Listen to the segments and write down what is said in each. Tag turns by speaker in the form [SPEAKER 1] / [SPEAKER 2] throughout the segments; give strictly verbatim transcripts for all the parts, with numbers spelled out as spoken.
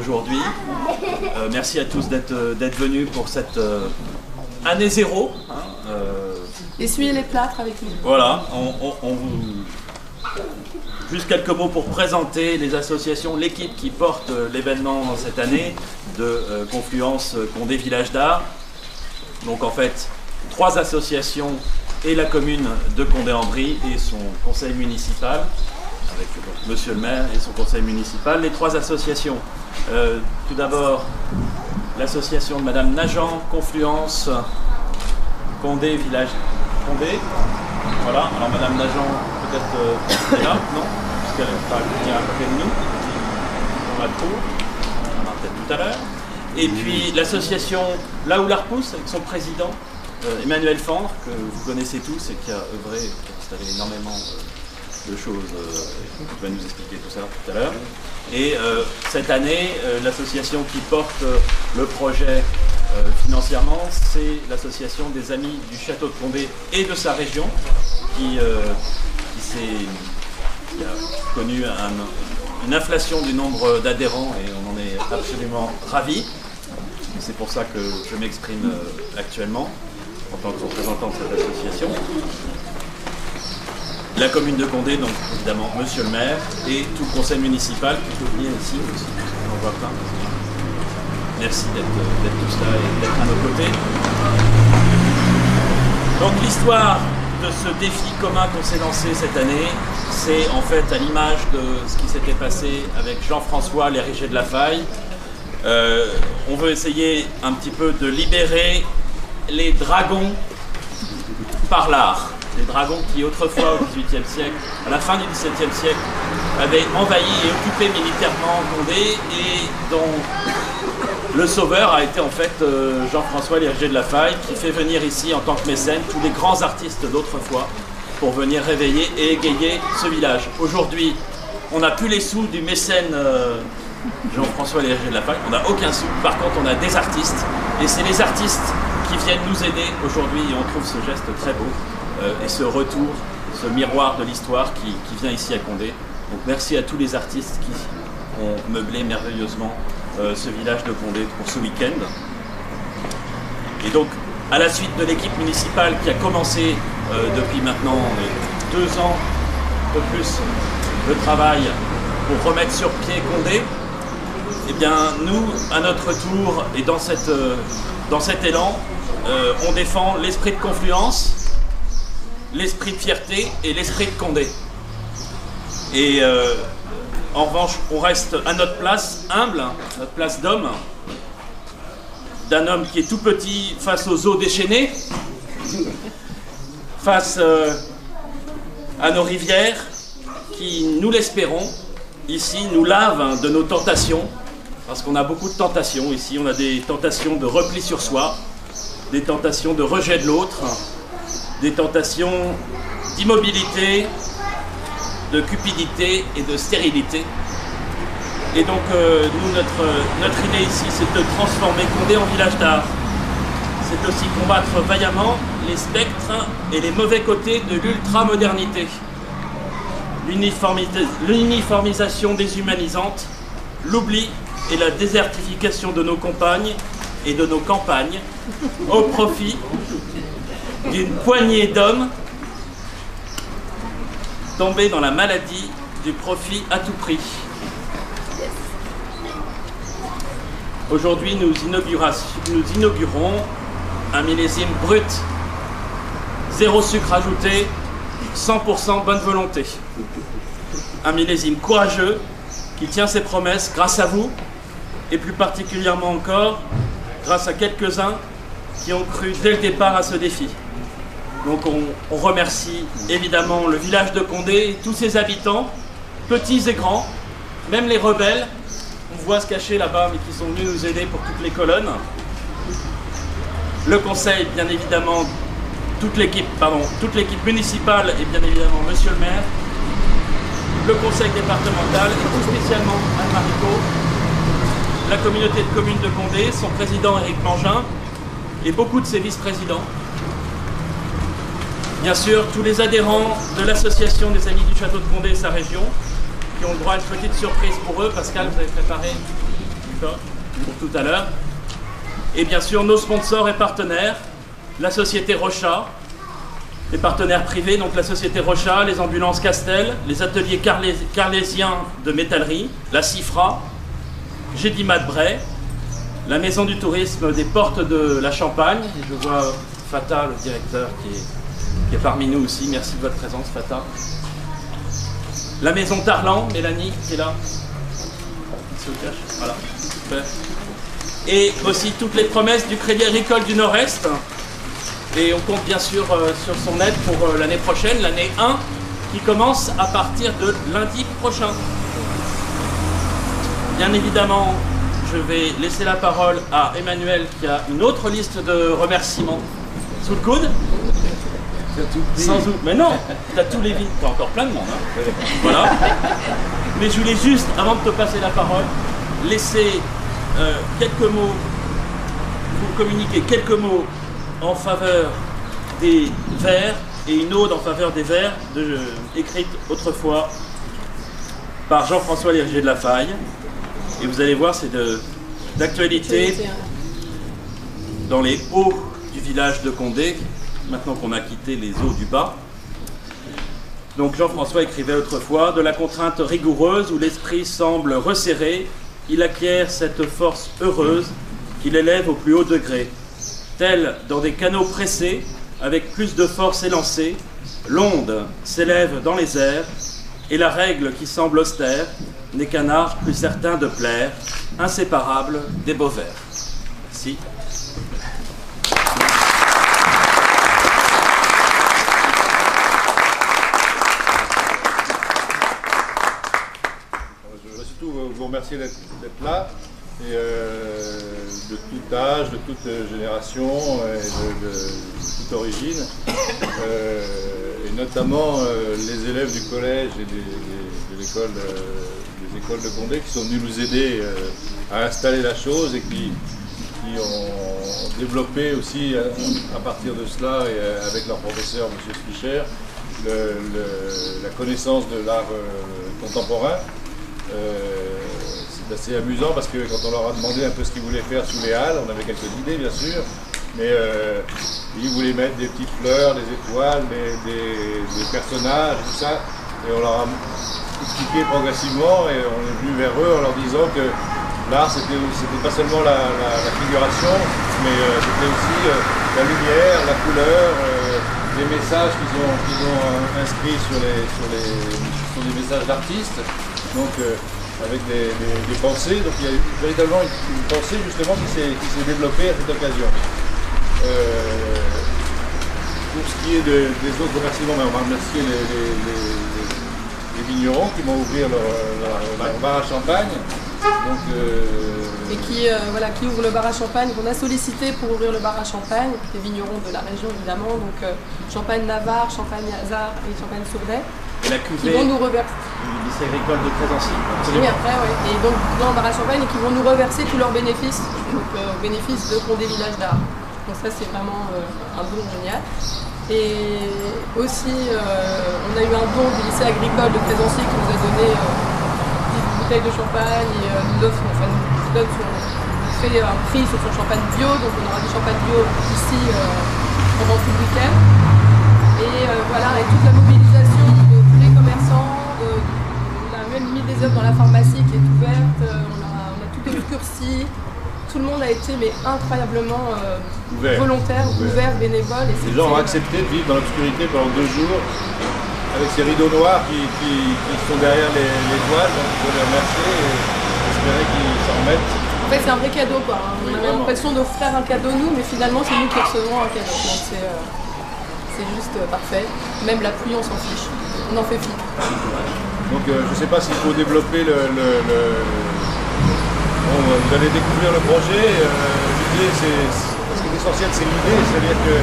[SPEAKER 1] aujourd'hui. Euh, merci à tous d'être d'être venus pour cette euh, année zéro. Hein, euh,
[SPEAKER 2] Essuyez les plâtres avec nous.
[SPEAKER 1] Voilà, on, on, on vous... Juste quelques mots pour présenter les associations, l'équipe qui porte l'événement cette année de euh, Confluence Condé Village d'Art. Donc en fait, trois associations et la commune de Condé-en-Brie et son conseil municipal, avec donc, monsieur le maire et son conseil municipal. Les trois associations, euh, tout d'abord l'association de madame Nagent, Confluence Condé Village Condé. Voilà, alors madame Nagent peut-être euh, est là, non? Puisqu'elle va venir à côté de nous. On la trouve, on en a peut-être tout à l'heure. Et puis l'association Là où la repousse, avec son président, euh, Emmanuel Fendre, que vous connaissez tous et qui a œuvré, qui a installé énormément euh, de choses, euh, qui va nous expliquer tout ça tout à l'heure. Et euh, cette année, euh, l'association qui porte euh, le projet euh, financièrement, c'est l'association des Amis du Château de Condé et de sa région, qui, euh, qui, s'est, qui a connu un, une inflation du nombre d'adhérents et on en est absolument ravis. C'est pour ça que je m'exprime euh, actuellement en tant que représentant de cette association. La commune de Condé, donc évidemment monsieur le maire et tout le conseil municipal, qui peut venir ici aussi, on en voit plein. Merci d'être tous là et d'être à nos côtés. Donc l'histoire de ce défi commun qu'on s'est lancé cette année, c'est en fait à l'image de ce qui s'était passé avec Jean-François l'Érigé de la Faille. Euh, on veut essayer un petit peu de libérer les dragons par l'art. Les dragons qui autrefois au dix-huitième siècle, à la fin du dix-septième siècle, avaient envahi et occupé militairement Condé et dont le sauveur a été en fait euh, Jean-François l'Érigé de la Faille, qui fait venir ici en tant que mécène tous les grands artistes d'autrefois pour venir réveiller et égayer ce village. Aujourd'hui, on n'a plus les sous du mécène euh, Jean-François l'Érigé de la Faille, on n'a aucun sou, par contre on a des artistes, et c'est les artistes qui viennent nous aider aujourd'hui et on trouve ce geste très beau. Euh, et ce retour, ce miroir de l'histoire qui, qui vient ici à Condé. Donc merci à tous les artistes qui ont meublé merveilleusement euh, ce village de Condé pour ce week-end. Et donc, à la suite de l'équipe municipale qui a commencé euh, depuis maintenant euh, deux ans, un peu plus, de travail pour remettre sur pied Condé, eh bien nous, à notre tour, et dans, cette, euh, dans cet élan, euh, on défend l'esprit de confluence, l'esprit de fierté et l'esprit de Condé. Et euh, en revanche, on reste à notre place humble, notre place d'homme, d'un homme qui est tout petit face aux eaux déchaînées, face euh, à nos rivières qui, nous l'espérons, ici nous lavent de nos tentations, parce qu'on a beaucoup de tentations ici. On a des tentations de repli sur soi, des tentations de rejet de l'autre, des tentations d'immobilité, de cupidité et de stérilité. Et donc, euh, nous, notre, notre idée ici, c'est de transformer Condé en village d'art. C'est aussi combattre vaillamment les spectres et les mauvais côtés de l'ultra-modernité. L'uniformisation déshumanisante, l'oubli et la désertification de nos compagnes et de nos campagnes au profit d'une poignée d'hommes tombés dans la maladie du profit à tout prix. Aujourd'hui, nous, nous inaugurons un millésime brut, zéro sucre ajouté, cent pour cent bonne volonté. Un millésime courageux qui tient ses promesses grâce à vous et plus particulièrement encore grâce à quelques-uns qui ont cru dès le départ à ce défi. Donc on, on remercie évidemment le village de Condé et tous ses habitants, petits et grands, même les rebelles, on voit se cacher là-bas mais qui sont venus nous aider pour toutes les colonnes. Le conseil, bien évidemment, toute l'équipe, pardon, toute l'équipe municipale et bien évidemment monsieur le maire, le conseil départemental et tout spécialement Anne Marico, la communauté de communes de Condé, son président Éric Mangin et beaucoup de ses vice-présidents. Bien sûr, tous les adhérents de l'association des Amis du Château de Condé et sa région, qui ont le droit à une petite surprise pour eux. Pascal, vous avez préparé d'accord, pour tout à l'heure. Et bien sûr, nos sponsors et partenaires, la société Rocha, les partenaires privés, donc la société Rocha, les ambulances Castel, les ateliers carlé carlésiens de métallerie, la Cifra, Gédimat Bray, la maison du tourisme des portes de la Champagne. Et je vois Fata, le directeur, qui est, qui est parmi nous aussi. Merci de votre présence, Fata. La maison Tarlan, Mélanie, qui est là. Se cache. Voilà, super. Et aussi toutes les promesses du Crédit Agricole du Nord-Est. Et on compte bien sûr euh, sur son aide pour euh, l'année prochaine, l'année un, qui commence à partir de lundi prochain. Bien évidemment, je vais laisser la parole à Emmanuel qui a une autre liste de remerciements sous le coude. Sans doute. Mais non, tu as tous les vides. Tu as encore plein de monde. Hein. Voilà. Mais je voulais juste, avant de te passer la parole, laisser euh, quelques mots, vous communiquer quelques mots en faveur des vers et une ode en faveur des vers de, euh, écrite autrefois par Jean-François Lériger de la Faille. Et vous allez voir, c'est d'actualité dans les hauts du village de Condé, maintenant qu'on a quitté les eaux du bas. Donc Jean-François écrivait autrefois: de la contrainte rigoureuse où l'esprit semble resserré, il acquiert cette force heureuse qui l'élève au plus haut degré. Tel dans des canaux pressés, avec plus de force élancée, l'onde s'élève dans les airs, et la règle qui semble austère n'est qu'un art plus certain de plaire, inséparable des beaux vers. Merci.
[SPEAKER 3] Je voudrais surtout vous remercier d'être là, et euh, de tout âge, de toute génération, et de, de, de toute origine, euh, et notamment euh, les élèves du collège et des, des, de l'école euh, des écoles de Condé qui sont venus nous aider euh, à installer la chose et qui, qui ont développé aussi euh, à partir de cela et euh, avec leur professeur M. Spicher le, le, la connaissance de l'art euh, contemporain. Euh, c'est assez amusant parce que quand on leur a demandé un peu ce qu'ils voulaient faire sous les halles, on avait quelques idées bien sûr, mais euh, ils voulaient mettre des petites fleurs, des étoiles, des, des, des personnages, tout ça, et on leur a expliqué progressivement et on est venu vers eux en leur disant que l'art c'était pas seulement la, la, la figuration, mais euh, c'était aussi euh, la lumière, la couleur, euh, les messages qu'ils ont, qu'ils ont euh, inscrits sur les, sur les, sur les messages d'artistes. Donc euh, avec des, des, des pensées, donc il y a véritablement une, une pensée justement qui s'est développée à cette occasion. Euh, pour ce qui est de, des autres remerciements, on va remercier les, les, les, les vignerons qui vont ouvrir leur, leur, leur bar à champagne. Donc, euh...
[SPEAKER 2] Et qui, euh, voilà, qui ouvre le bar à champagne, qu'on a sollicité pour ouvrir le bar à champagne, les vignerons de la région évidemment, donc euh, Champagne Navarre, Champagne Hazard et Champagne Sourdet.
[SPEAKER 1] Et la cuvée
[SPEAKER 2] qui vont nous reverser
[SPEAKER 1] du lycée agricole de Crésancy.
[SPEAKER 2] Oui, après, oui. Et donc, dans le bar à champagne, et qui vont nous reverser tous leurs bénéfices, donc euh, au bénéfice de Condé Village d'Art. Donc ça, c'est vraiment euh, un don génial. Et aussi, euh, on a eu un don du lycée agricole de Crésancy qui nous a donné euh, dix bouteilles de champagne et euh, nous offre, enfin, nous donne son, nous fait un prix sur son champagne bio. Donc on aura du champagne bio ici euh, pendant tout le week-end. Et euh, voilà, et toute la mobilisation de tous les commerçants, de, on a même mis des œuvres dans la pharmacie qui est ouverte, euh, on, a, on a tout obscurci, tout le monde a été mais incroyablement euh,
[SPEAKER 3] ouvert.
[SPEAKER 2] volontaire, ouvert, ouvert bénévole. Et
[SPEAKER 3] les gens ont accepté de vivre dans l'obscurité pendant deux jours, avec ces rideaux noirs qui, qui, qui sont derrière les, les toiles, donc il faut les remercier et espérer qu'ils s'en remettent.
[SPEAKER 2] En fait c'est un vrai cadeau quoi, hein.
[SPEAKER 3] Oui,
[SPEAKER 2] on a l'impression d'offrir un cadeau nous, mais finalement c'est nous qui recevons un cadeau. Donc c'est euh, juste euh, parfait, même la pluie on s'en fiche, on en fait fi.
[SPEAKER 3] Donc euh, je ne sais pas s'il faut développer le... le, le... Bon, vous allez découvrir le projet, euh, l'idée c'est... Ce qui est essentiel c'est l'idée, c'est-à-dire que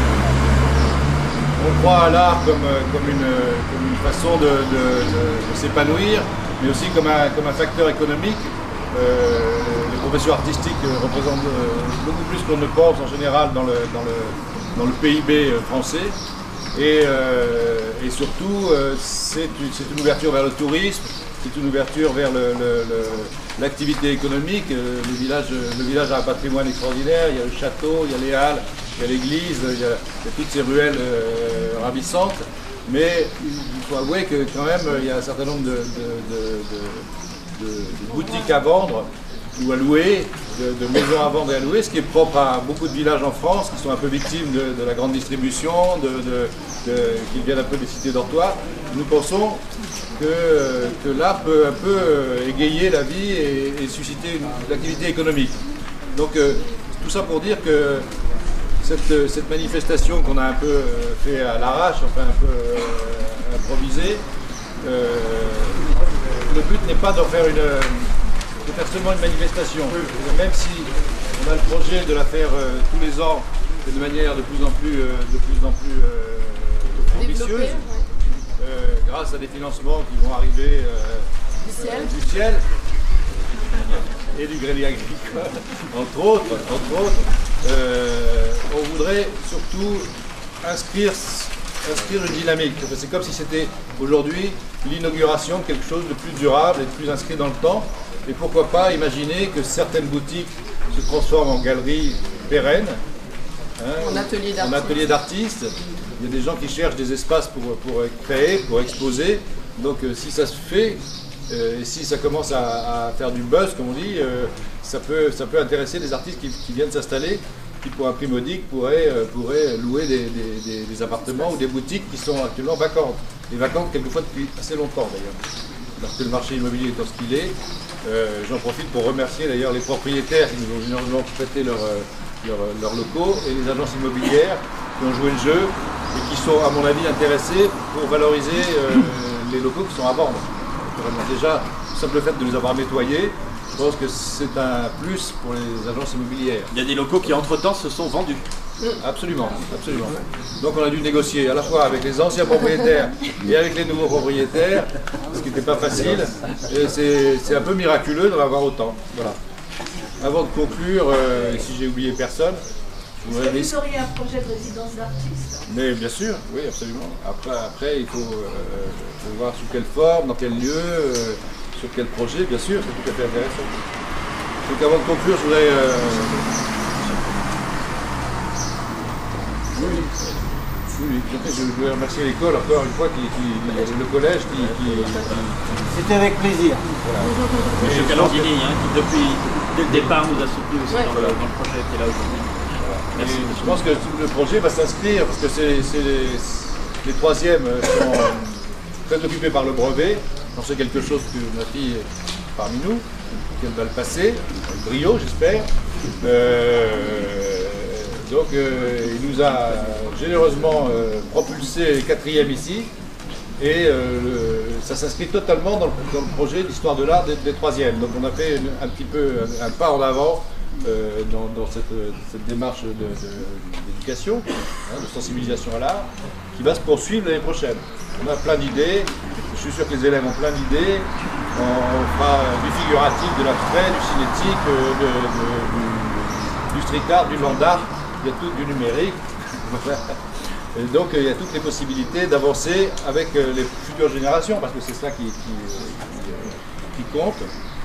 [SPEAKER 3] on croit à l'art comme, comme, une, comme une façon de, de, de, de s'épanouir, mais aussi comme un, comme un facteur économique. Euh, les professions artistiques représentent beaucoup plus qu'on ne pense en général dans le, dans le, dans le P I B français. Et, euh, et surtout, euh, c'est une, une ouverture vers le tourisme, c'est une ouverture vers l'activité économique. Le village, le village a un patrimoine extraordinaire, il y a le château, il y a les halles, il y a l'église, il, il y a toutes ces ruelles euh, ravissantes. Mais il faut avouer que quand même il y a un certain nombre de, de, de, de, de boutiques à vendre ou à louer, de, de maisons à vendre et à louer, ce qui est propre à beaucoup de villages en France qui sont un peu victimes de, de la grande distribution, de, de, de, qui viennent un peu des cités dortoirs. Nous pensons que, que l'art peut un peu égayer la vie et, et susciter une activité économique. Donc euh, tout ça pour dire que cette, cette manifestation qu'on a un peu fait à l'arrache, enfin un peu euh, improvisée, euh, le but n'est pas d'en faire une... de faire seulement une manifestation, même si on a le projet de la faire euh, tous les ans et de manière de plus en plus, euh, de plus, en plus euh, ambitieuse, euh, grâce à des financements qui vont arriver euh,
[SPEAKER 2] du ciel,
[SPEAKER 3] euh, du ciel et du grenier agricole, entre autres. Entre autres euh, on voudrait surtout inscrire, inscrire une dynamique. C'est comme si c'était aujourd'hui l'inauguration de quelque chose de plus durable et de plus inscrit dans le temps. Et pourquoi pas imaginer que certaines boutiques se transforment en galeries pérennes, hein,
[SPEAKER 2] en atelier
[SPEAKER 3] d'artistes. Il y a des gens qui cherchent des espaces pour, pour créer, pour exposer. Donc euh, si ça se fait, euh, et si ça commence à, à faire du buzz, comme on dit, euh, ça, peut, ça peut intéresser des artistes qui, qui viennent s'installer, qui pour un prix modique pourraient, euh, pourraient louer des, des, des, des appartements ou des boutiques qui sont actuellement vacantes. Et vacantes quelquefois depuis assez longtemps d'ailleurs. Parce que le marché immobilier étant ce qu'il est, euh, j'en profite pour remercier d'ailleurs les propriétaires qui nous ont généreusement prêté leurs leur, leur locaux et les agences immobilières qui ont joué le jeu et qui sont à mon avis intéressés pour valoriser euh, les locaux qui sont à vendre. Déjà, le simple fait de les avoir nettoyés, je pense que c'est un plus pour les agences immobilières.
[SPEAKER 1] Il y a des locaux qui entre-temps se sont vendus.
[SPEAKER 3] Absolument, absolument. Donc on a dû négocier à la fois avec les anciens propriétaires et avec les nouveaux propriétaires, ce qui n'était pas facile. Et c'est un peu miraculeux d'en avoir autant. Voilà. Avant de conclure, euh, et si j'ai oublié personne,
[SPEAKER 4] est-ce que vous auriez un projet de résidence d'artiste?
[SPEAKER 3] Mais bien sûr, oui, absolument. Après, après il faut, euh, faut voir sous quelle forme, dans quel lieu, euh, sur quel projet, bien sûr, c'est tout à fait intéressant. Donc avant de conclure, je voudrais... Euh, Oui, oui, je voulais remercier l'école encore une fois, qui, qui, le collège qui... qui, qui...
[SPEAKER 5] C'était avec plaisir.
[SPEAKER 3] Voilà.
[SPEAKER 1] Monsieur Calandini, hein, qui depuis dès le départ nous a soutenus aussi ouais. dans, le, dans le projet qui est là aujourd'hui.
[SPEAKER 3] Voilà. Merci. Je pense que le projet va s'inscrire, parce que c'est les, les troisièmes sont très occupés par le brevet. C'est quelque chose que ma fille est parmi nous, qu'elle va le passer, avec brio j'espère. Euh, Donc euh, il nous a généreusement euh, propulsé les quatrièmes ici et euh, le, ça s'inscrit totalement dans le, dans le projet d'histoire de l'art des, des troisièmes. Donc on a fait une, un petit peu un, un pas en avant euh, dans, dans cette, cette démarche d'éducation, hein, de sensibilisation à l'art qui va se poursuivre l'année prochaine. On a plein d'idées, je suis sûr que les élèves ont plein d'idées. On, on fera du figuratif, de l'abstrait, du cinétique, de, de, du, du street art, du land art. Il y a tout du numérique, et donc il y a toutes les possibilités d'avancer avec les futures générations, parce que c'est ça qui, qui, qui, qui compte.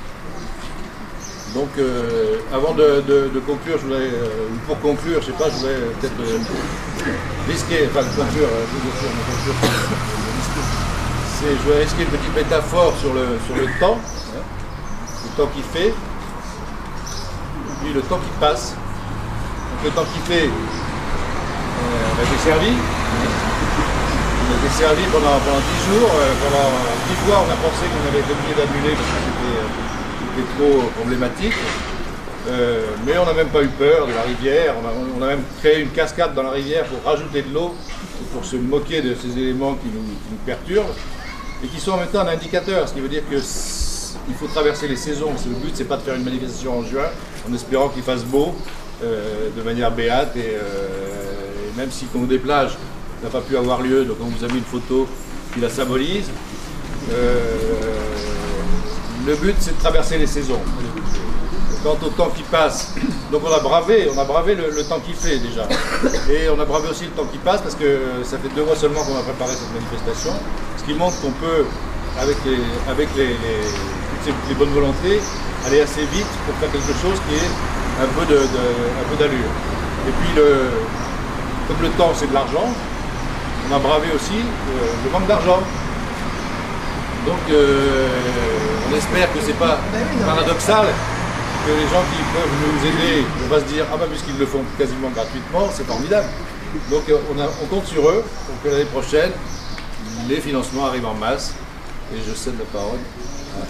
[SPEAKER 3] Donc euh, avant de, de, de conclure, je voudrais, euh, pour conclure, je sais pas, je voudrais peut-être euh, risquer, enfin conclure, conclure c'est, je voudrais risquer une petite métaphore sur le, sur le temps, hein, le temps qui fait, et puis le temps qui passe. Le temps qu'il fait, euh, on a été servi. On a été servi pendant, pendant dix jours. Euh, pendant dix fois, on a pensé qu'on avait été obligé d'annuler parce que c'était euh, trop problématique. Euh, mais on n'a même pas eu peur de la rivière. On a, on a même créé une cascade dans la rivière pour rajouter de l'eau, pour se moquer de ces éléments qui nous, qui nous perturbent et qui sont en même temps un indicateur. Ce qui veut dire qu'il faut traverser les saisons. Le but, c'est pas de faire une manifestation en juin en espérant qu'il fasse beau. Euh, de manière béate et, euh, et même si Congo des plages n'a pas pu avoir lieu, donc on vous a mis une photo qui la symbolise. Euh, le but c'est de traverser les saisons. Quant au temps qui passe, donc on a bravé, on a bravé le, le temps qui fait déjà. Et on a bravé aussi le temps qui passe parce que ça fait deux mois seulement qu'on a préparé cette manifestation, ce qui montre qu'on peut avec, les, avec les, les, toutes ces, les bonnes volontés, aller assez vite pour faire quelque chose qui ait un peu de, de, un peu d'allure. Et puis, le, comme le temps c'est de l'argent, on a bravé aussi euh, le manque d'argent. Donc, euh, on espère que c'est pas paradoxal, que les gens qui peuvent nous aider, on va se dire, ah ben puisqu'ils le font quasiment gratuitement, c'est formidable. Donc on, a, on compte sur eux pour que l'année prochaine, les financements arrivent en masse. Et je cède la parole à...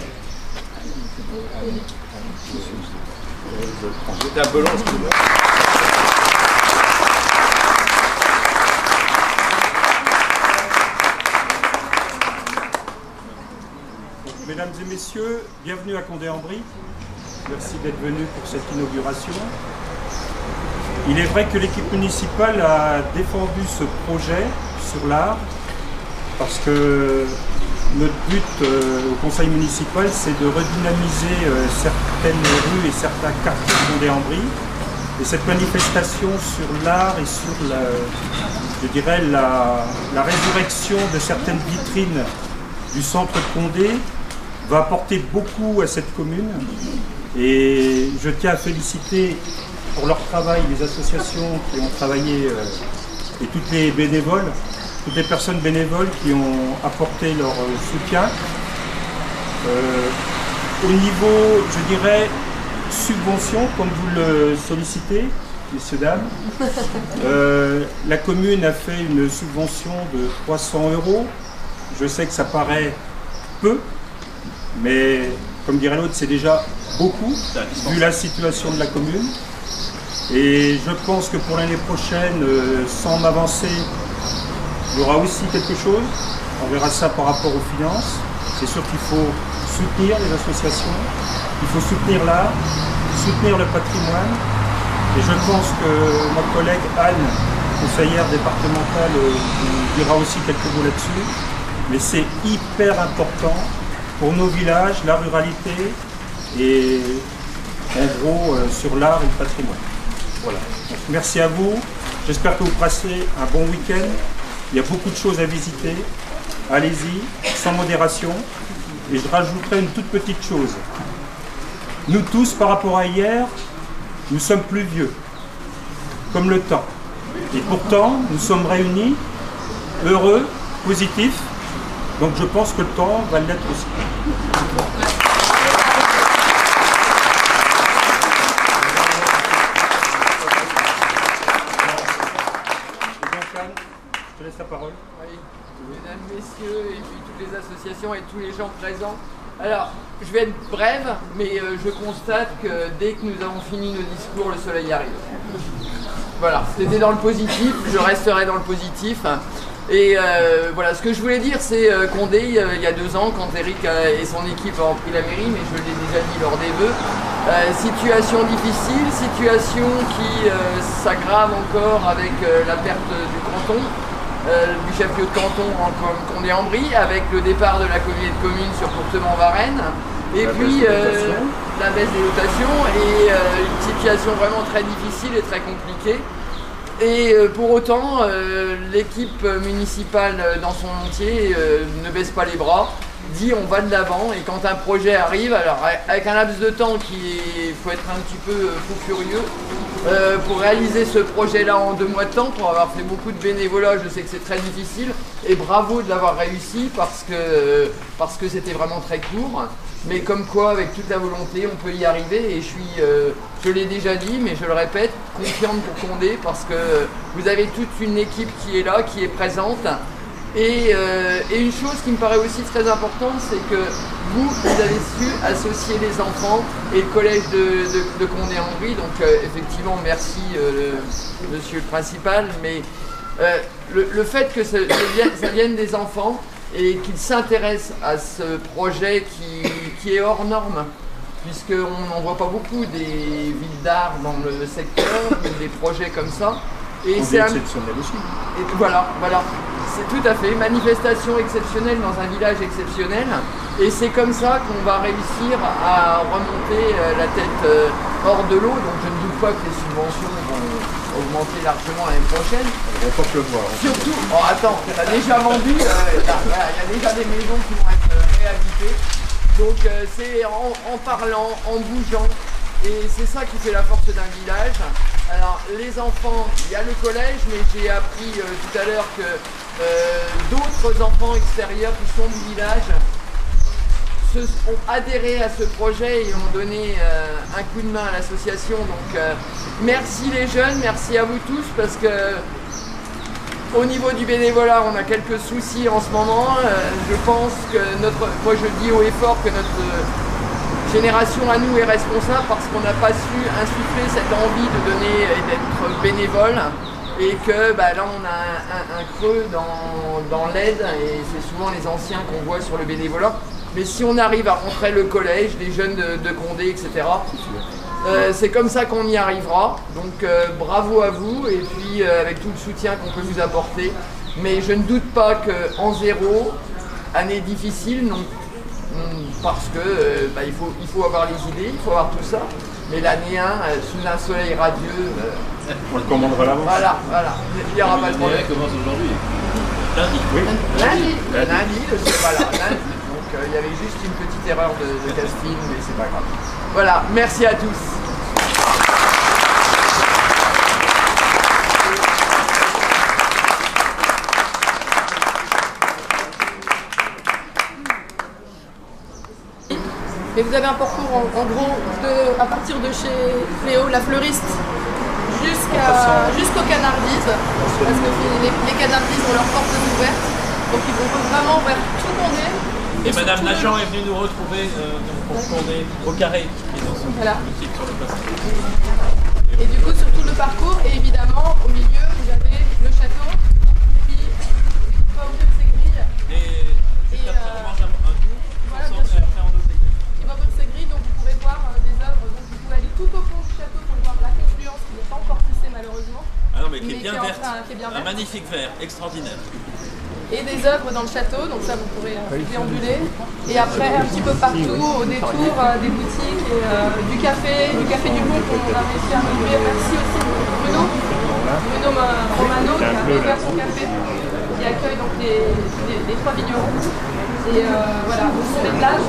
[SPEAKER 3] J'étais un peu long, excusez-moi.
[SPEAKER 5] Mesdames et messieurs, bienvenue à Condé-en-Brie. Merci d'être venus pour cette inauguration. Il est vrai que l'équipe municipale a défendu ce projet sur l'art parce que notre but euh, au conseil municipal, c'est de redynamiser euh, certaines rues et certains quartiers de Condé-en-Brie. Et cette manifestation sur l'art et sur la, je dirais, la, la résurrection de certaines vitrines du centre de Condé va apporter beaucoup à cette commune. Et je tiens à féliciter pour leur travail les associations qui ont travaillé euh, et toutes les bénévoles, toutes les personnes bénévoles qui ont apporté leur euh, soutien. Euh, au niveau, je dirais, subvention, comme vous le sollicitez, messieurs, dames, euh, la commune a fait une subvention de trois cents euros. Je sais que ça paraît peu, mais comme dirait l'autre, c'est déjà beaucoup, vu la situation de la commune. Et je pense que pour l'année prochaine, euh, sans m'avancer, il y aura aussi quelque chose. On verra ça par rapport aux finances. C'est sûr qu'il faut soutenir les associations, il faut soutenir l'art, soutenir le patrimoine. Et je pense que ma collègue Anne, conseillère départementale, vous dira aussi quelques mots là-dessus. Mais c'est hyper important pour nos villages, la ruralité et en gros euh, sur l'art et le patrimoine. Voilà. Donc, merci à vous. J'espère que vous passez un bon week-end. Il y a beaucoup de choses à visiter. Allez-y, sans modération. Et je rajouterai une toute petite chose. Nous tous, par rapport à hier, nous sommes plus vieux, comme le temps. Et pourtant, nous sommes réunis, heureux, positifs. Donc je pense que le temps va l'être aussi. Je te laisse la parole.
[SPEAKER 6] Oui, mesdames, messieurs, et puis toutes les associations et tous les gens présents. Alors, je vais être brève, mais euh, je constate que dès que nous avons fini nos discours, le soleil arrive. Voilà, c'était dans le positif, je resterai dans le positif. Et euh, voilà, ce que je voulais dire, c'est euh, Condé, euh, il y a deux ans, quand Eric a, et son équipe ont pris la mairie, mais je l'ai déjà dit lors des vœux, euh, situation difficile, situation qui euh, s'aggrave encore avec euh, la perte du canton, euh, du chef-lieu de canton en Condé-en-Brie, avec le départ de la communauté de communes sur Courtemont-Varennes, et la puis euh, la baisse des dotations, et euh, une situation vraiment très difficile et très compliquée. Et euh, pour autant, euh, l'équipe municipale dans son entier euh, ne baisse pas les bras, dit on va de l'avant, et quand un projet arrive, alors avec un laps de temps qui est, faut être un petit peu fou furieux, euh, pour réaliser ce projet-là en deux mois de temps, pour avoir fait beaucoup de bénévolat, je sais que c'est très difficile, et bravo de l'avoir réussi parce que parce que c'était vraiment très court. Mais comme quoi, avec toute la volonté, on peut y arriver, et je suis, euh, je l'ai déjà dit, mais je le répète, confiante pour Condé, parce que vous avez toute une équipe qui est là, qui est présente. Et, euh, et une chose qui me paraît aussi très importante, c'est que vous, vous avez su associer les enfants et le collège de, de, de Condé-en-Brie. Donc euh, effectivement, merci euh, le, monsieur le principal, mais euh, le, le fait que ça, ça vienne des enfants, et qu'ils s'intéressent à ce projet qui, qui est hors norme, puisqu'on n'en voit pas beaucoup des villes d'art dans le secteur, des projets comme ça. Et c'est exceptionnel aussi. Et voilà, voilà. C'est tout à fait, manifestation exceptionnelle dans un village exceptionnel. Et c'est comme ça qu'on va réussir à remonter la tête hors de l'eau. Donc je ne doute pas que les subventions vont augmenter largement l'année prochaine.
[SPEAKER 3] On va pas pleuvoir.
[SPEAKER 6] Surtout, oh attends, t'as déjà vendu, il euh, y, y a déjà des maisons qui vont être... Euh, réalité. Donc euh, c'est en, en parlant, en bougeant, et c'est ça qui fait la force d'un village. Alors les enfants, il y a le collège, mais j'ai appris euh, tout à l'heure que euh, d'autres enfants extérieurs qui sont du village se ont adhéré à ce projet et ont donné euh, un coup de main à l'association. Donc euh, merci les jeunes, merci à vous tous, parce que au niveau du bénévolat, on a quelques soucis en ce moment. Euh, je pense que notre, moi je dis haut et fort que notre euh, génération à nous est responsable parce qu'on n'a pas su insuffler cette envie de donner et d'être bénévole, et que bah, là on a un, un, un creux dans, dans l'aide, et c'est souvent les anciens qu'on voit sur le bénévolat. Mais si on arrive à rentrer le collège, les jeunes de, de Condé, et cetera, Euh, c'est comme ça qu'on y arrivera. Donc euh, bravo à vous, et puis euh, avec tout le soutien qu'on peut vous apporter. Mais je ne doute pas qu'en zéro, année difficile, non, parce que euh, bah, il, faut, il faut avoir les idées, il faut avoir tout ça. Mais l'année un, euh, sous un soleil radieux, euh,
[SPEAKER 5] On le commandera l'avance.
[SPEAKER 6] voilà, voilà, il n'y aura pas de problème.
[SPEAKER 3] commence aujourd'hui.
[SPEAKER 1] Lundi.
[SPEAKER 5] Oui.
[SPEAKER 6] Lundi, lundi, je sais pas là, lundi. Donc euh, il y avait juste une petite erreur de, de casting, mais c'est pas grave. Voilà, merci à tous.
[SPEAKER 2] Et vous avez un parcours en, en gros de, à partir de chez Léo, la fleuriste, jusqu'à jusqu'au Canardise, parce que les, les Canardises ont leurs portes ouvertes, donc ils vont vraiment vers tout Condé.
[SPEAKER 1] Et Madame Nagent est venue nous retrouver euh, pour Condé au Carré, qui est dans son
[SPEAKER 2] Voilà.
[SPEAKER 1] boutique sur le passage.
[SPEAKER 2] Et du coup sur tout le parcours, et évidemment au milieu vous avez le château, puis pas au milieu de ces grilles,
[SPEAKER 1] Et juste
[SPEAKER 2] Et,
[SPEAKER 1] après,
[SPEAKER 2] euh,
[SPEAKER 1] on mange un, un tour,
[SPEAKER 2] voilà,
[SPEAKER 1] ensemble,
[SPEAKER 2] bien
[SPEAKER 1] et
[SPEAKER 2] sûr.
[SPEAKER 1] après on ouvre les grilles.
[SPEAKER 2] qui va ouvrir ces grilles, donc vous pourrez voir euh, des œuvres, donc vous pouvez aller tout au fond du château pour voir la confluence qui n'est pas encore tissée malheureusement,
[SPEAKER 1] Ah non, mais qui
[SPEAKER 2] Mais
[SPEAKER 1] est bien
[SPEAKER 2] qui est en
[SPEAKER 1] verte.
[SPEAKER 2] train- qui est bien
[SPEAKER 1] Un
[SPEAKER 2] verte.
[SPEAKER 1] magnifique vert, extraordinaire.
[SPEAKER 2] et des œuvres dans le château, donc ça vous pourrez euh, déambuler. Et après un petit peu partout, au détour euh, des boutiques et euh, du café, du café du Bon qu'on a réussi à réunir. Merci aussi Bruno, Bruno Ma- Romano qui a ouvert son café, qui accueille donc les, les, les trois vignerons. Et euh, voilà, au son des plages.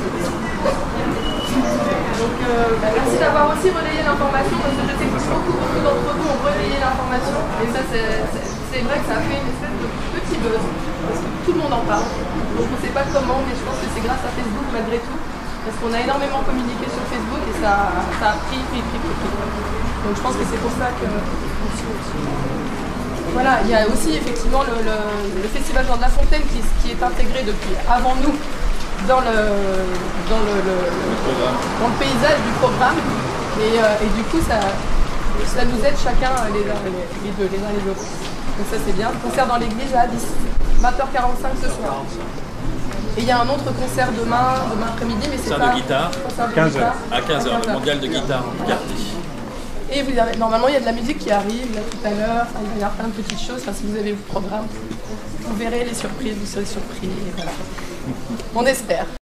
[SPEAKER 2] Donc euh, bah, merci d'avoir aussi relayé l'information, parce que je sais que beaucoup, beaucoup d'entre vous ont relayé l'information. Et ça, c'est- c'est c'est vrai que ça a fait une espèce de petit buzz, parce que tout le monde en parle. Donc je ne sais pas comment, mais je pense que c'est grâce à Facebook malgré tout, parce qu'on a énormément communiqué sur Facebook et ça, ça a pris, pris, pris, pris, pris. Donc je pense que c'est pour ça que... Voilà, il y a aussi effectivement le, le, le Festival Jean de La Fontaine qui, qui est intégré depuis avant nous dans le, dans le, le, dans le paysage du programme. Et, euh, et du coup, ça, ça nous aide chacun les, les, les deux, les uns les autres. Donc ça c'est bien. Concert dans l'église à vingt heures quarante-cinq ce soir. Et il y a un autre concert demain, demain après-midi, mais c'est
[SPEAKER 1] Concert
[SPEAKER 2] pas...
[SPEAKER 1] de guitare.
[SPEAKER 2] concert de
[SPEAKER 5] quinze
[SPEAKER 2] guitare.
[SPEAKER 1] À quinze heures, le
[SPEAKER 2] heures.
[SPEAKER 1] mondial de guitare en Picardie.
[SPEAKER 2] Et vous avez- normalement, il y a de la musique qui arrive là, tout à l'heure. Enfin, il va y avoir plein de petites choses. Enfin, si vous avez le programme, vous verrez les surprises, vous serez surpris. Et voilà. On espère.